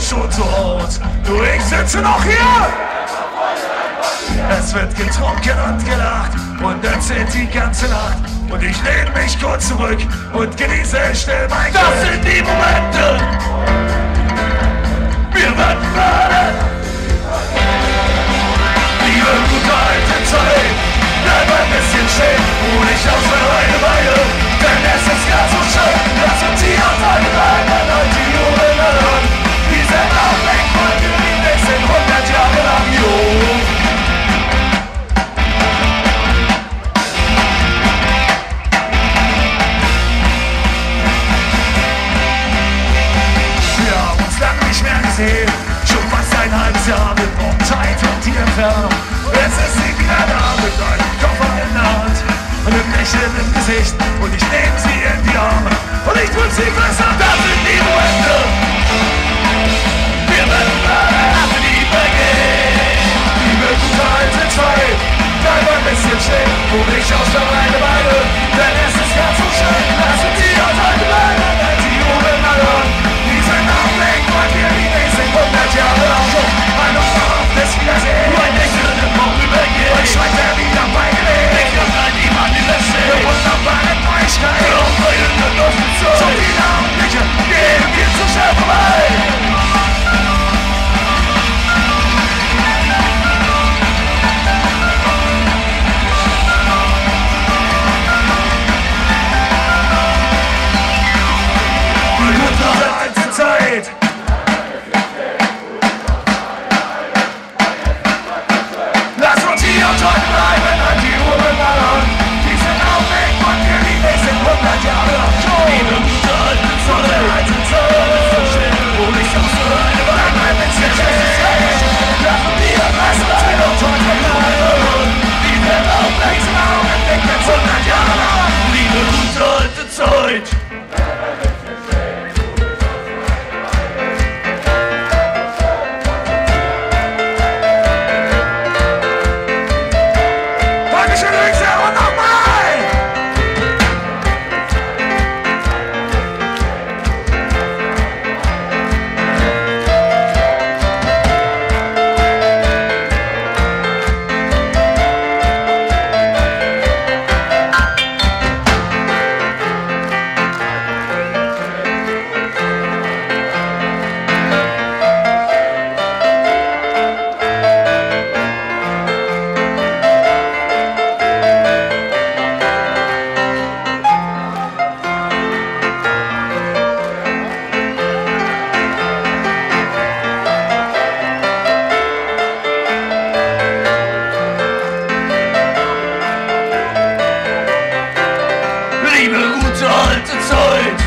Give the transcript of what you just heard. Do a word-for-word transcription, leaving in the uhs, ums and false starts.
schon zu Hause. Nur ich sitze noch hier. Es wird getrunken und gelacht und erzählt die ganze Nacht. Und ich lehne mich kurz zurück und genieße still mein Glück. Das sind die Momente. Wir werden werden. Liebe gute alte Zeit, bleib ein bisschen stehen, ruh dich aus für eine Weile, denn es ist gar so schön. Lass uns hier auf alle bleiben, Leute, die Jungen hören. Die sind auch weg, weil wir die nächsten hundert Jahre lang jung. Schon fast ein halbes Jahr, wir brauchen Zeit und die Entfernung. Jetzt ist sie wieder da mit einem Koffer in der Hand und einem Lächeln im Gesicht. Und ich nehme sie in die Arme und ich drück sie fest an. Das sind die Momente. Wir werden alle nie vergehen. Liebe gute alte Zeit, bleib ein bisschen stehen, ruh dich aus für eine Weile, denn es ist ganz so schön. Lass uns hier aus alte bleiben, denn die Jungen hören. Die sind auch weg, weil wir die nächsten hundert Jahre lang schon ein unverhofftes Wiedersehen. Nur ein Lächeln im Vorübergehen. Und schreit er wieder bei Gelegen. Ich kann mal niemand übersehen. Für wunderbare Neuigkeiten. Für aufregende Luftbezogen. So viele Augenblicke gehen wir zu schnell vorbei. Zeit. Lass uns hier und heute bleiben an die Uhren an. Die sind auch weg und wir die nächsten hundert Jahre lang schon. Liebe gute alte Sonne, alte Sonne, wo ich aus für eine Weile ein bisschen stehen. Lass uns hier reißen, dass wir uns heute bleiben. Die werden auch weg zum Augenblick jetzt hundert Jahre lang. Liebe gute alte Zeit. Liebe gute alte Zeit.